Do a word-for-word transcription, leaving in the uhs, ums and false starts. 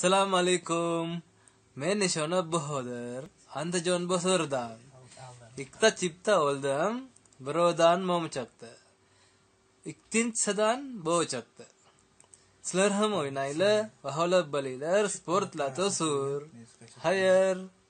Assalamu alaikum. Men nishona Bahodir. Anta jon Basurdan. İkta çipta oldum. Birodan mom çaktı. İktinç sadan bo çaktı. Sizlar ham o'ynaylar va holat bo'linglar, sportla to'sur. Xayr.